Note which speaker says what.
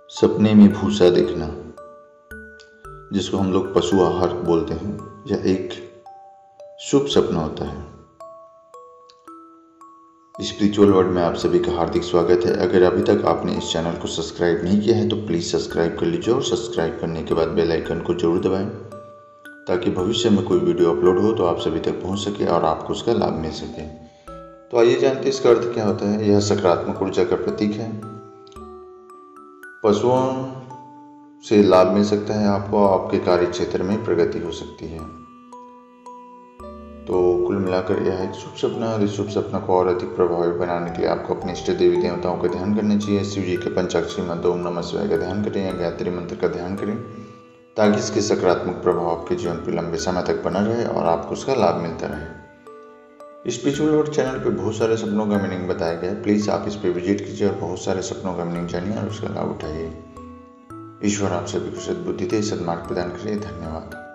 Speaker 1: सपने में भूसा देखना, जिसको हम लोग पशु आहार बोलते हैं, यह एक शुभ सपना होता है। स्पिरिचुअल वर्ल्ड में आप सभी का हार्दिक स्वागत है। अगर अभी तक आपने इस चैनल को सब्सक्राइब नहीं किया है तो प्लीज़ सब्सक्राइब कर लीजिए और सब्सक्राइब करने के बाद बेल आइकन को जरूर दबाएं, ताकि भविष्य में कोई वीडियो अपलोड हो तो आप सभी तक पहुंच सके और आपको उसका लाभ मिल सके। तो आइए जानते हैं इसका अर्थ क्या होता है। यह सकारात्मक ऊर्जा का प्रतीक है। पशुओं से लाभ मिल सकता है आपको, आपके कार्य क्षेत्र में प्रगति हो सकती है। तो कुल मिलाकर यह एक शुभ सपना, और इस शुभ सपना को और अधिक प्रभावी बनाने के लिए आपको अपने इष्ट देवी देवताओं का ध्यान करना चाहिए। शिव जी के पंचाक्षरी मंत्र ओम नमः शिवाय का ध्यान करें या गायत्री मंत्र का ध्यान करें, ताकि इसके सकारात्मक प्रभाव आपके जीवन पर लंबे समय तक बना रहे और आपको उसका लाभ मिलता रहे। स्पिरिचुअल वर्ल्ड चैनल पे बहुत सारे सपनों का मीनिंग बताया गया है। प्लीज़ आप इस पे विजिट कीजिए और बहुत सारे सपनों का मीनिंग जानिए और उसका लाभ उठाइए। ईश्वर आप सभी को सद्बुद्धि दे, सद्मार्ग प्रदान करिए। धन्यवाद।